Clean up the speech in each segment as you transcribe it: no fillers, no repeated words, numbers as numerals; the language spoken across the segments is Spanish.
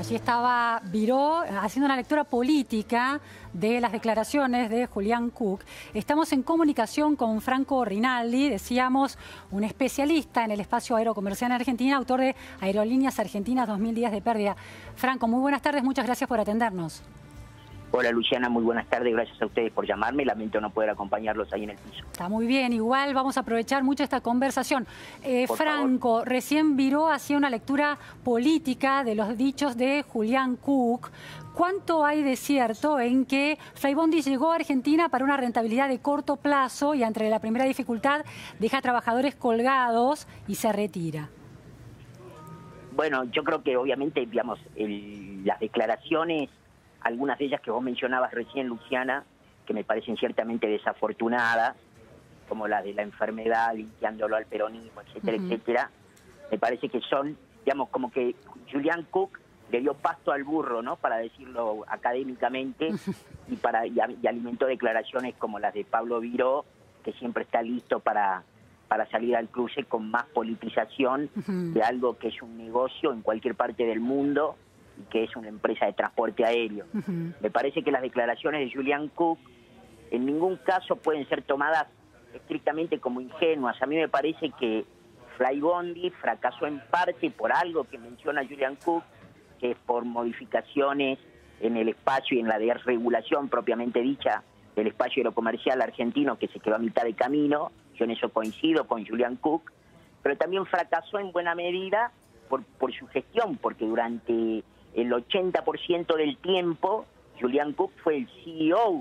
Allí estaba Viró haciendo una lectura política de las declaraciones de Julián Cook. Estamos en comunicación con Franco Rinaldi, decíamos, un especialista en el espacio aerocomercial en Argentina, autor de Aerolíneas Argentinas 2000 días de pérdida. Franco, muy buenas tardes, muchas gracias por atendernos. Hola Luciana, muy buenas tardes, gracias a ustedes por llamarme, lamento no poder acompañarlos ahí en el piso. Está muy bien, igual vamos a aprovechar mucho esta conversación. Franco, favor. Recién Viró hacía una lectura política de los dichos de Julián Cook. ¿Cuánto hay de cierto en que Flybondi llegó a Argentina para una rentabilidad de corto plazo y ante la primera dificultad deja a trabajadores colgados y se retira? Bueno, yo creo que obviamente, digamos, las declaraciones, algunas de ellas que vos mencionabas recién, Luciana, que me parecen ciertamente desafortunadas, como la de la enfermedad, limpiándolo al peronismo, etcétera, etcétera, me parece que son, digamos, como que Julián Cook le dio pasto al burro, ¿no?, para decirlo académicamente, y alimentó declaraciones como las de Pablo Viró, que siempre está listo para salir al cruce con más politización de algo que es un negocio en cualquier parte del mundo, y que es una empresa de transporte aéreo. Me parece que las declaraciones de Julián Cook en ningún caso pueden ser tomadas estrictamente como ingenuas. A mí me parece que Flybondi fracasó en parte por algo que menciona Julián Cook, que es por modificaciones en el espacio y en la desregulación propiamente dicha del espacio aerocomercial argentino, que se quedó a mitad de camino. Yo en eso coincido con Julián Cook, pero también fracasó en buena medida por su gestión, porque durante el 80% del tiempo Julián Cook fue el CEO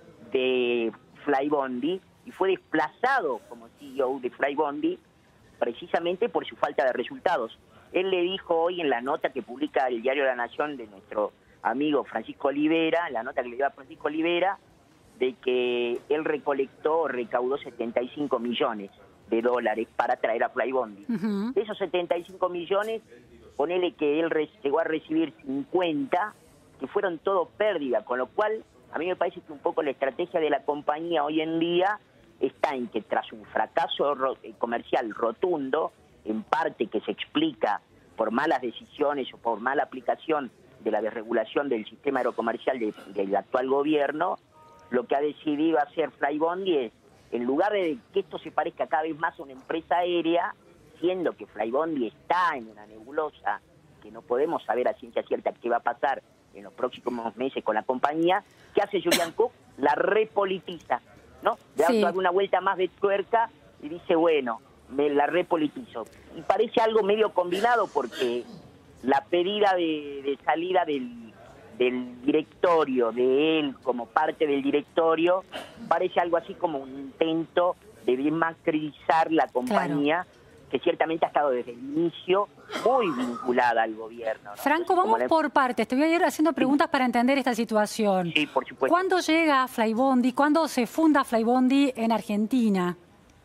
de Flybondi y fue desplazado como CEO de Flybondi precisamente por su falta de resultados. Él le dijo hoy en la nota que publica el diario La Nación de nuestro amigo Francisco Olivera, la nota que le dio a Francisco Olivera, de que él recaudó 75 millones de dólares para traer a Flybondi. De esos 75 millones, ponele que él llegó a recibir 50, que fueron todo pérdida, con lo cual a mí me parece que un poco la estrategia de la compañía hoy en día está en que tras un fracaso comercial rotundo, en parte que se explica por malas decisiones o por mala aplicación de la desregulación del sistema aerocomercial del actual gobierno, lo que ha decidido hacer Flybondi es, en lugar de que esto se parezca cada vez más a una empresa aérea, siendo que Flybondi está en una nebulosa, que no podemos saber a ciencia cierta qué va a pasar en los próximos meses con la compañía, ¿qué hace Julián Cook? La repolitiza, ¿no? Le da una vuelta más de tuerca y dice, bueno, me la repolitizo. Y parece algo medio combinado porque la pedida de salida del directorio, de él como parte del directorio, parece algo así como un intento de desmacrizar la compañía, que ciertamente ha estado desde el inicio muy vinculada al gobierno, ¿no? Franco, vamos por partes. Te voy a ir haciendo preguntas para entender esta situación. Sí, por supuesto. ¿Cuándo llega Flybondi? ¿Cuándo se funda Flybondi en Argentina?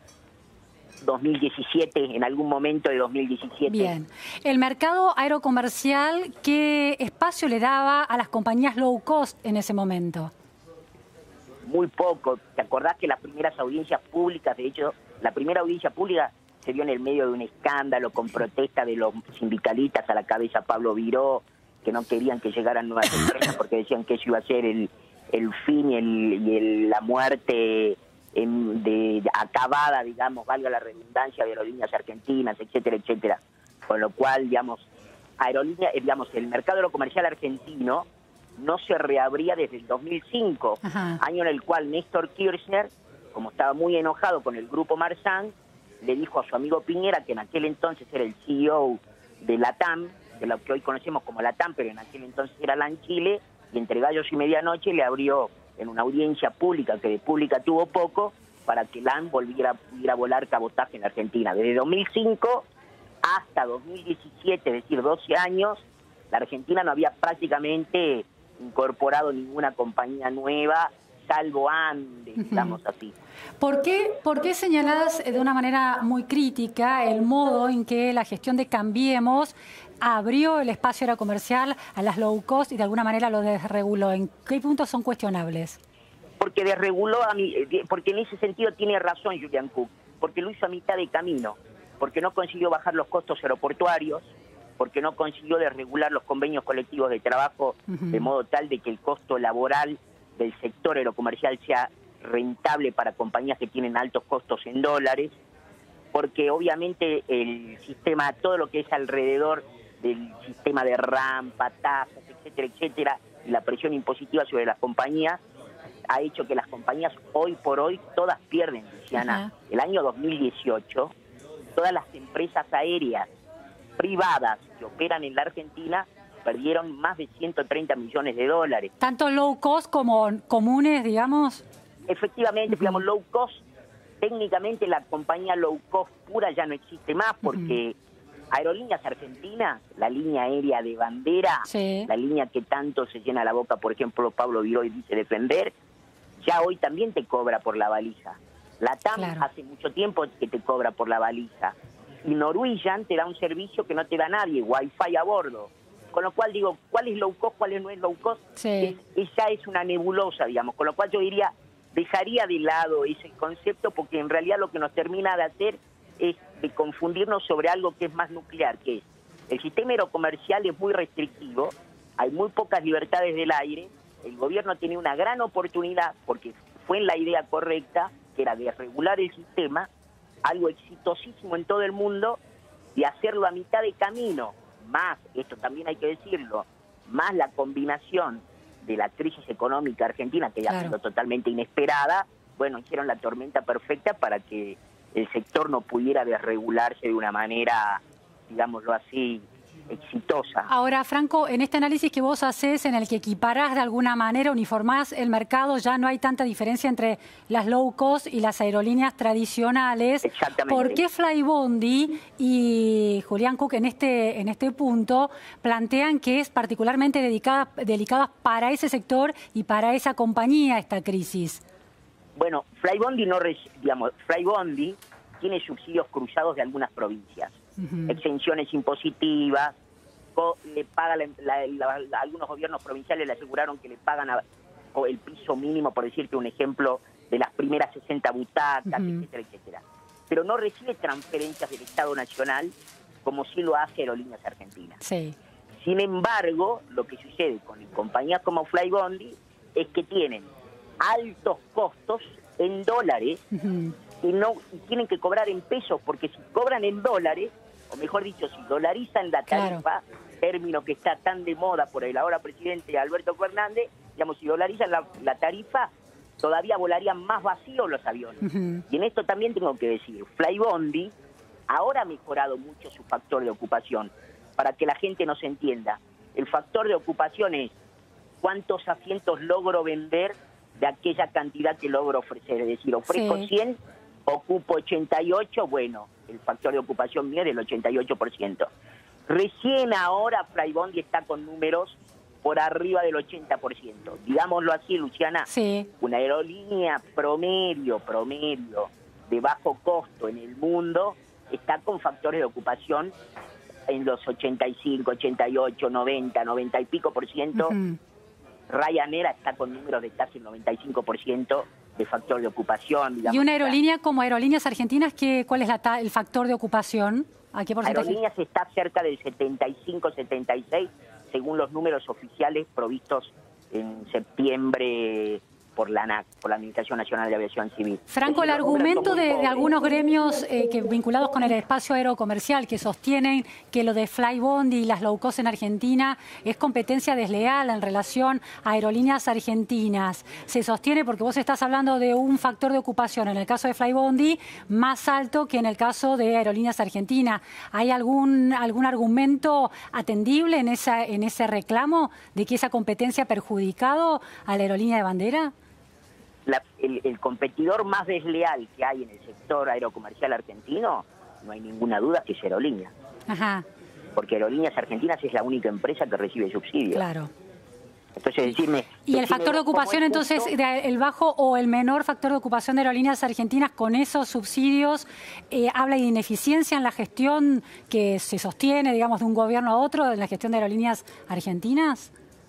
2017, en algún momento de 2017. Bien. El mercado aerocomercial, ¿qué espacio le daba a las compañías low cost en ese momento? Muy poco. ¿Te acordás que las primeras audiencias públicas, de hecho, la primera audiencia pública se dio en el medio de un escándalo con protesta de los sindicalistas, a la cabeza Pablo Viró, que no querían que llegaran nuevas empresas porque decían que eso iba a ser el fin y la muerte acabada, digamos, valga la redundancia, de Aerolíneas Argentinas, etcétera, etcétera. Con lo cual, digamos, el mercado aerocomercial argentino no se reabría desde el 2005, año en el cual Néstor Kirchner, como estaba muy enojado con el grupo Marzán, le dijo a su amigo Piñera, que en aquel entonces era el CEO de LATAM, de lo que hoy conocemos como LATAM, pero en aquel entonces era LAN Chile, y entre gallos y medianoche le abrió en una audiencia pública, que de pública tuvo poco, para que LAN pudiera volar cabotaje en Argentina. Desde 2005 hasta 2017, es decir, 12 años, la Argentina no había prácticamente incorporado ninguna compañía nueva, salvo Andes, digamos así. ¿Por qué señalás de una manera muy crítica el modo en que la gestión de Cambiemos abrió el espacio aerocomercial a las low cost y de alguna manera lo desreguló? ¿En qué puntos son cuestionables? Porque desreguló, porque en ese sentido tiene razón Julián Cook, porque lo hizo a mitad de camino, porque no consiguió bajar los costos aeroportuarios, porque no consiguió desregular los convenios colectivos de trabajo de modo tal de que el costo laboral del sector aerocomercial sea rentable para compañías que tienen altos costos en dólares, porque obviamente el sistema, todo lo que es alrededor del sistema de rampa, tasas, etcétera, etcétera, y la presión impositiva sobre las compañías, ha hecho que las compañías hoy por hoy todas pierden, Luciana. El año 2018, todas las empresas aéreas privadas que operan en la Argentina perdieron más de 130 millones de dólares. ¿Tanto low cost como comunes, digamos? Efectivamente, digamos, low cost, técnicamente la compañía low cost pura ya no existe más porque Aerolíneas Argentinas, la línea aérea de bandera, la línea que tanto se llena la boca, por ejemplo, Pablo Viroy dice defender, ya hoy también te cobra por la valija. La TAM hace mucho tiempo que te cobra por la valija. Y Norwegian te da un servicio que no te da nadie, Wi-Fi a bordo. Con lo cual digo, ¿cuál es low cost, cuál no es low cost? Esa es una nebulosa, digamos. Con lo cual yo diría, dejaría de lado ese concepto porque en realidad lo que nos termina de hacer es de confundirnos sobre algo que es más nuclear, que es el sistema aerocomercial es muy restrictivo, hay muy pocas libertades del aire, el gobierno tiene una gran oportunidad, porque fue en la idea correcta, que era de regular el sistema, algo exitosísimo en todo el mundo, y hacerlo a mitad de camino, más, esto también hay que decirlo, más la combinación de la crisis económica argentina, que ya ha sido totalmente inesperada, bueno, hicieron la tormenta perfecta para que el sector no pudiera desregularse de una manera, digámoslo así, exitosa. Ahora, Franco, en este análisis que vos haces, en el que equiparás de alguna manera, uniformás el mercado, ya no hay tanta diferencia entre las low cost y las aerolíneas tradicionales. Exactamente. ¿Por qué Flybondi y Julián Cook en este punto plantean que es particularmente delicada para ese sector y para esa compañía esta crisis? Bueno, Flybondi Flybondi tiene subsidios cruzados de algunas provincias. Exenciones impositivas, le paga algunos gobiernos provinciales le aseguraron que le pagan el piso mínimo, por decirte un ejemplo, de las primeras 60 butacas, etcétera, etcétera. Pero no recibe transferencias del Estado Nacional como sí lo hace Aerolíneas Argentinas. Sin embargo, lo que sucede con compañías como Flybondi es que tienen altos costos en dólares y tienen que cobrar en pesos, porque si cobran en dólares, o mejor dicho, si dolarizan la tarifa, término que está tan de moda por el ahora presidente Alberto Fernández, digamos, si dolarizan la tarifa, todavía volarían más vacíos los aviones. Y en esto también tengo que decir, Flybondi ahora ha mejorado mucho su factor de ocupación. Para que la gente nos entienda, el factor de ocupación es cuántos asientos logro vender de aquella cantidad que logro ofrecer. Es decir, ofrezco 100, ocupo 88, bueno, el factor de ocupación mío es del 88%. Recién ahora Flybondi está con números por arriba del 80%. Digámoslo así, Luciana, una aerolínea promedio de bajo costo en el mundo está con factores de ocupación en los 85, 88, 90, 90 y pico por ciento. Ryanair está con números de casi el 95% de factor de ocupación. Digamos. ¿Y una aerolínea como Aerolíneas Argentinas, cuál es el factor de ocupación? ¿A qué porcentaje? Aerolíneas está cerca del 75, 76, según los números oficiales provistos en septiembre por la ANAC, por la Administración Nacional de Aviación Civil. Franco, el argumento de algunos gremios vinculados con el espacio aerocomercial que sostienen que lo de Flybondi y las low cost en Argentina es competencia desleal en relación a Aerolíneas Argentinas. Se sostiene porque vos estás hablando de un factor de ocupación en el caso de Flybondi más alto que en el caso de Aerolíneas Argentinas. ¿Hay algún argumento atendible en ese reclamo de que esa competencia ha perjudicado a la aerolínea de bandera? El competidor más desleal que hay en el sector aerocomercial argentino, no hay ninguna duda que es Aerolíneas. Porque Aerolíneas Argentinas es la única empresa que recibe subsidios. Entonces, ¿Y el factor de ocupación, entonces, el bajo o el menor factor de ocupación de Aerolíneas Argentinas con esos subsidios, habla de ineficiencia en la gestión que se sostiene, digamos, de un gobierno a otro, en la gestión de Aerolíneas Argentinas?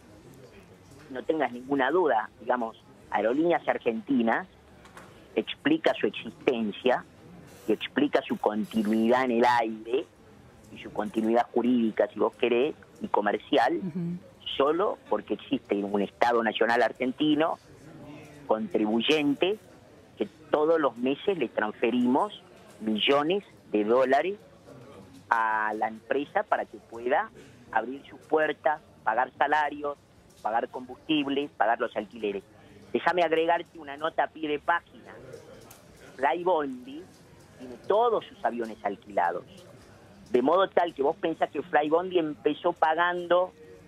No tengas ninguna duda, digamos, Aerolíneas Argentinas explica su existencia y explica su continuidad en el aire y su continuidad jurídica, si vos querés, y comercial, solo porque existe un Estado Nacional argentino, contribuyente, que todos los meses le transferimos millones de dólares a la empresa para que pueda abrir sus puertas, pagar salarios, pagar combustible, pagar los alquileres. Déjame agregarte una nota a pie de página. Flybondi tiene todos sus aviones alquilados. De modo tal que vos pensás que Flybondi empezó pagando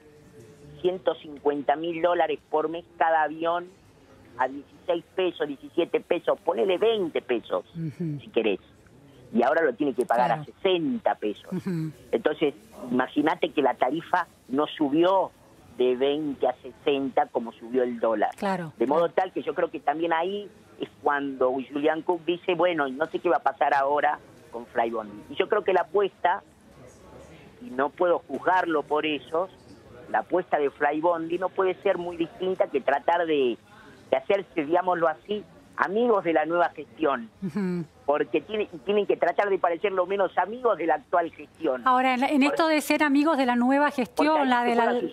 $150.000 por mes cada avión a 16 pesos, 17 pesos, ponele 20 pesos, si querés. Y ahora lo tiene que pagar a 60 pesos. Entonces, imagínate que la tarifa no subió de 20 a 60 como subió el dólar. De modo tal que yo creo que también ahí es cuando Julián Cook dice, bueno, no sé qué va a pasar ahora con Flybondi. Y yo creo que la apuesta, y no puedo juzgarlo por eso, la apuesta de Flybondi no puede ser muy distinta que tratar de hacerse, digámoslo así, amigos de la nueva gestión, porque tienen que tratar de parecer lo menos amigos de la actual gestión. Ahora, en esto de ser amigos de la nueva gestión, la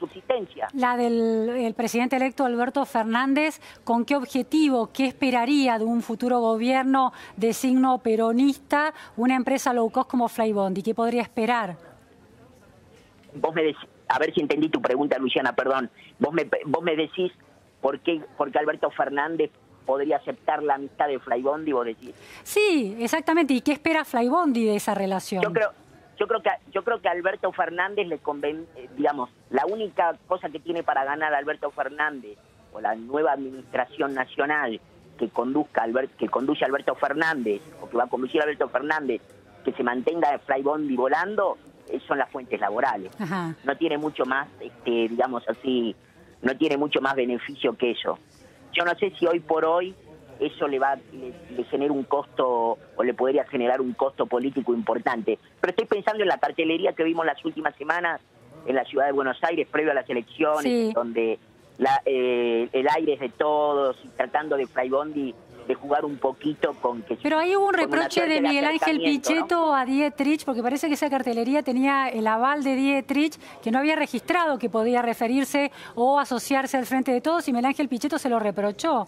del presidente electo Alberto Fernández, ¿con qué objetivo, qué esperaría de un futuro gobierno de signo peronista una empresa low cost como Flybondi? ¿Qué podría esperar? Vos me decís, a ver si entendí tu pregunta, Luciana, perdón. Vos me decís por qué Alberto Fernández podría aceptar la amistad de Flybondi, vos decís. Sí, exactamente. ¿Y qué espera Flybondi de esa relación? Yo creo que a Alberto Fernández le conviene, digamos, la única cosa que tiene para ganar Alberto Fernández o la nueva administración nacional que conduce Alberto Fernández o que va a conducir a Alberto Fernández, que se mantenga Flybondi volando, son las fuentes laborales. No tiene mucho más, digamos así, no tiene mucho más beneficio que eso. Yo no sé si hoy por hoy eso le genera un costo o le podría generar un costo político importante. Pero estoy pensando en la cartelería que vimos las últimas semanas en la ciudad de Buenos Aires, previo a las elecciones, donde el aire es de todos, y tratando de Flybondi de jugar un poquito con que... Pero ahí hubo un reproche de Miguel Ángel Pichetto, ¿no?, a Dietrich, porque parece que esa cartelería tenía el aval de Dietrich, que no había registrado que podía referirse o asociarse al Frente de Todos, y Miguel Ángel Pichetto se lo reprochó.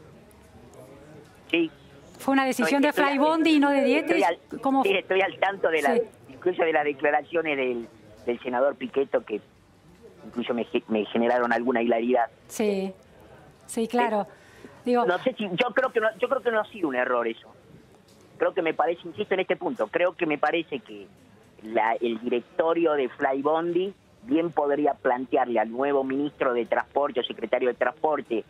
Sí. ¿Fue una decisión de Flybondi y no de Dietrich? Sí, estoy al tanto de incluso de las declaraciones del senador Pichetto, que incluso me generaron alguna hilaridad. Sí, sí, claro. Digo, no sé si, yo creo que no ha sido un error eso. Creo que me parece, insisto en este punto, creo que me parece que el directorio de Flybondi bien podría plantearle al nuevo ministro de Transporte o secretario de Transporte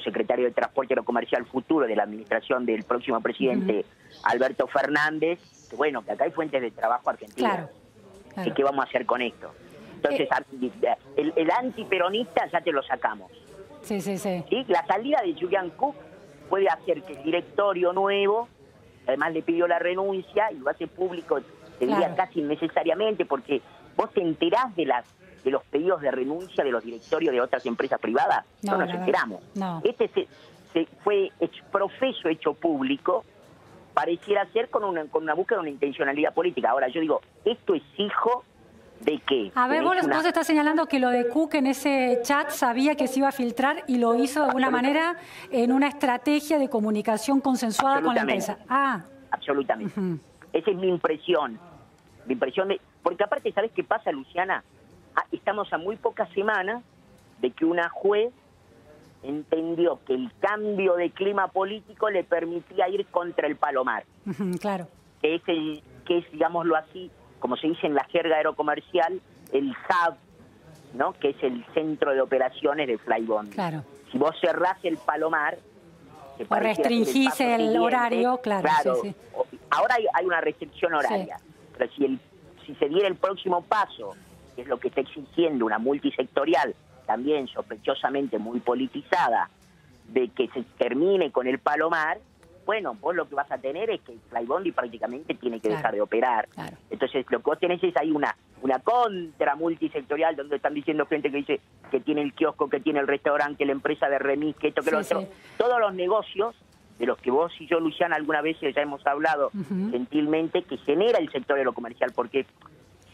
y lo Comercial futuro de la administración del próximo presidente Alberto Fernández, que bueno, que acá hay fuentes de trabajo argentinas. Claro. ¿Qué vamos a hacer con esto? Entonces, el antiperonista ya te lo sacamos. Sí. ¿Sí? La salida de Julián Cook puede hacer que el directorio nuevo, además le pidió la renuncia y lo hace público, te diría casi innecesariamente, porque vos te enterás de los pedidos de renuncia de los directorios de otras empresas privadas. No nos enteramos. No. Este fue profeso hecho público, pareciera ser con una búsqueda de una intencionalidad política. Ahora, yo digo, esto es hijo de qué. A ver, vos estás señalando que lo de Cook en ese chat sabía que se iba a filtrar y lo hizo de alguna manera en una estrategia de comunicación consensuada con la empresa. Absolutamente. Esa es mi impresión. Porque aparte, ¿sabés qué pasa, Luciana? Estamos a muy pocas semanas de que una juez entendió que el cambio de clima político le permitía ir contra el Palomar. Claro. Que es, digámoslo así, como se dice en la jerga aerocomercial, el hub, ¿no?, que es el centro de operaciones de Flybondi. Claro. Si vos cerrás el Palomar, o restringís el horario, claro. Sí. Ahora hay una restricción horaria, pero si se diera el próximo paso, que es lo que está exigiendo una multisectorial, también sospechosamente muy politizada, de que se termine con el Palomar, bueno, vos lo que vas a tener es que Flybondi prácticamente tiene que dejar de operar. Claro. Entonces, lo que vos tenés es ahí una contra multisectorial, donde están diciendo gente que dice que tiene el kiosco, que tiene el restaurante, que la empresa de remis, que esto, que lo otro. Todos los negocios de los que vos y yo, Luciana, alguna vez ya hemos hablado gentilmente, que genera el sector aerocomercial, porque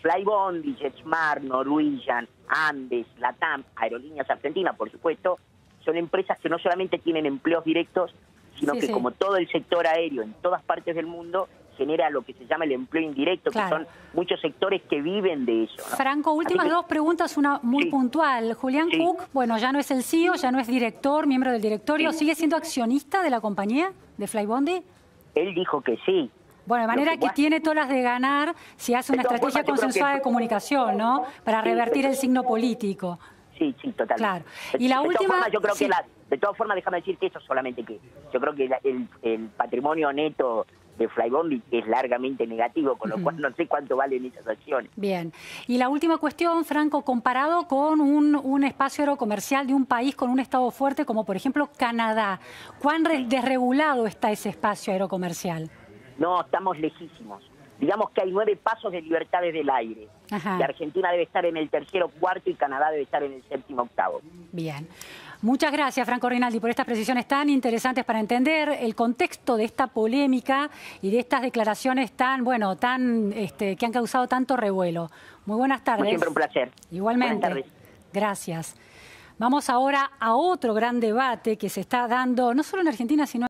Flybondi, JetSmart, Norwegian, Andes, LATAM, Aerolíneas Argentinas, por supuesto, son empresas que no solamente tienen empleos directos, sino que como todo el sector aéreo en todas partes del mundo, genera lo que se llama el empleo indirecto, que son muchos sectores que viven de eso, ¿no? Franco, últimas dos preguntas, una muy puntual. Julián Cook, bueno, ya no es el CEO, ya no es director, miembro del directorio, ¿sigue siendo accionista de la compañía, de Flybondi? Él dijo que sí. Bueno, de manera que tiene todas las de ganar si hace una estrategia consensuada de comunicación, ¿no? Para revertir el signo político. Sí, totalmente. Claro. Y la última... Yo creo que de todas formas, déjame decirte eso solamente, que yo creo que el patrimonio neto de Flybondi es largamente negativo, con lo cual no sé cuánto valen esas acciones. Bien. Y la última cuestión, Franco, comparado con un espacio aerocomercial de un país con un estado fuerte como por ejemplo Canadá, ¿cuán desregulado está ese espacio aerocomercial? No, estamos lejísimos. Digamos que hay 9 pasos de libertades del aire. Y Argentina debe estar en el 3º, 4º y Canadá debe estar en el 7º, 8º. Bien. Muchas gracias, Franco Rinaldi, por estas precisiones tan interesantes para entender el contexto de esta polémica y de estas declaraciones tan, que han causado tanto revuelo. Muy buenas tardes. Como siempre un placer. Igualmente. Buenas tardes. Gracias. Vamos ahora a otro gran debate que se está dando, no solo en Argentina, sino